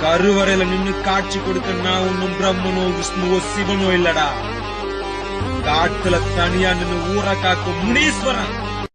கருவறையில நின்னு காட்சி கொடுக்க நான் ஒன்னும் பிரம்மனோ விஷ்ணுவோ சிவனோ இல்லடா. காட்டுல தனியா நின்னு ஊரை காக்கும் முனீஸ்வரன்.